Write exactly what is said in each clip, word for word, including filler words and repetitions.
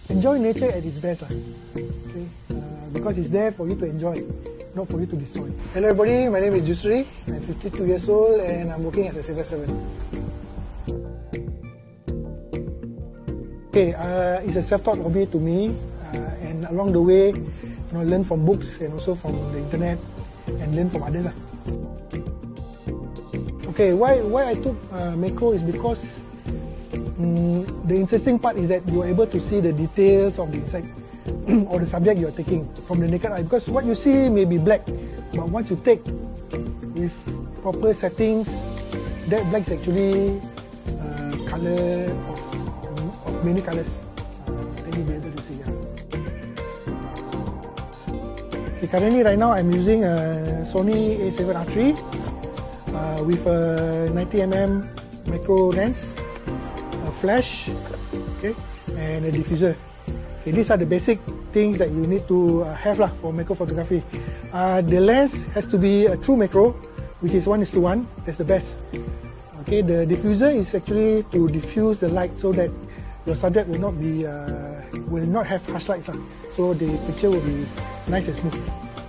enjoy nature at its best. Okay? Uh, because it's there for you to enjoy, not for you to destroy. Hello everybody, my name is Jusri. I'm fifty-two years old and I'm working as a civil servant. Okay, uh, it's a self-taught hobby to me, uh, and along the way, you know, learn from books and also from the internet and learn from others. Okay, why why I took uh, macro is because um, the interesting part is that you are able to see the details of the insect or the subject you are taking from the naked eye. Because what you see may be black, but once you take with proper settings, that black is actually uh, color of, of many colors. Uh, then you'll be able to see. Yeah. Okay, currently, right now, I'm using a Sony A seven R three. Uh, with a ninety millimeter macro lens, a flash, okay, and a diffuser. Okay, these are the basic things that you need to uh, have lah for macro photography. Uh, the lens has to be a true macro, which is one is to one. That's the best. Okay, the diffuser is actually to diffuse the light so that your subject will not be uh, will not have harsh lights lah. So the picture will be nice and smooth.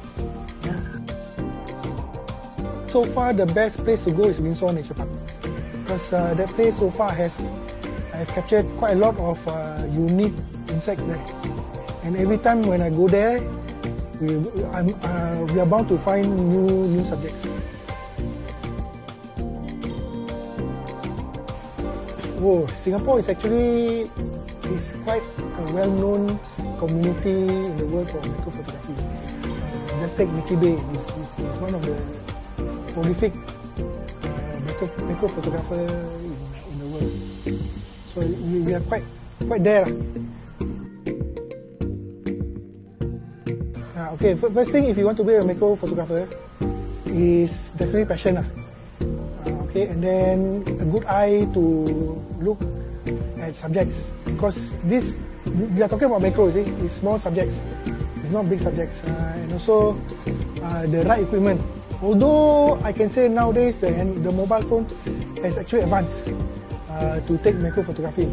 So far, the best place to go is Windsor Nature Park, because uh, that place so far has I've captured quite a lot of uh, unique insects there, and every time when I go there, we I'm, uh, we are bound to find new new subjects. Oh, Singapore is actually is quite a well-known community in the world for macro photography. Uh, just take Mickey Bay, it's, it's, it's one of the prolific uh, macro, macro photographer in, in the world. So we, we are quite quite there. Uh, okay, first thing, if you want to be a macro photographer, is definitely passion. Uh, okay, and then a good eye to look at subjects, because this we are talking about macro, see, it's small subjects, it's not big subjects, uh, and also uh, the right equipment. Although I can say nowadays the, the mobile phone has actually advanced uh, to take macro photography.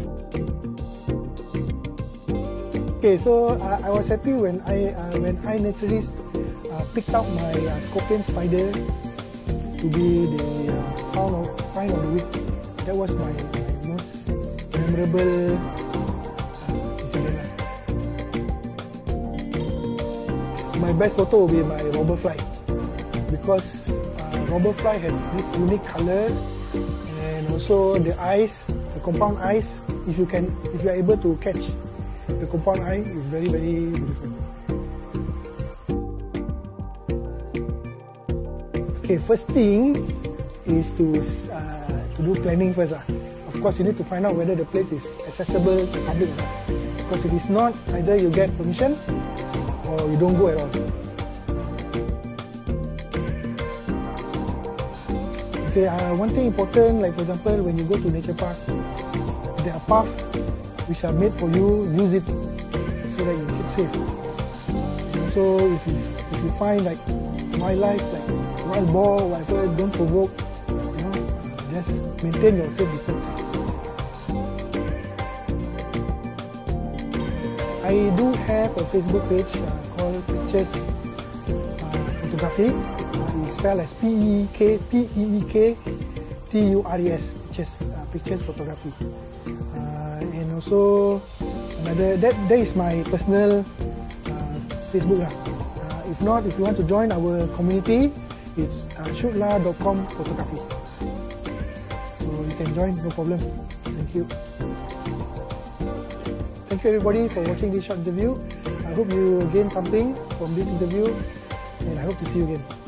Okay, so uh, I was happy when I uh, when iNaturalist uh, picked out my uh, scorpion spider to be the uh, find of, find of the week. That was my, my most memorable uh, incident. My best photo will be my robber fly, because uh, robber fly has this unique color, and also the eyes, the compound eyes. If you can, if you are able to catch the compound eye, is very very beautiful. Okay, first thing is to uh, to do planning first. Uh. Of course, you need to find out whether the place is accessible to public or not. Because if it's not, either you get permission or you don't go at all. Okay, uh, one thing important, like for example, when you go to nature park, there are paths which are made for you. Use it so that you keep safe. And also, if you if you find like wildlife, like wild boar, or whatever, don't provoke. You know, just maintain your safe distance. I do have a Facebook page uh, called Pictures uh, Photography. It's spelled as P E E K P E E K T U R E S, Pictures, uh, Pictures Photography. Uh, and also another that that is my personal uh, Facebook. Uh, if not, if you want to join our community, it's uh, shootla dot com photography. So you can join, no problem. Thank you. Thank you everybody for watching this short interview. I hope you gain something from this interview, and I hope to see you again.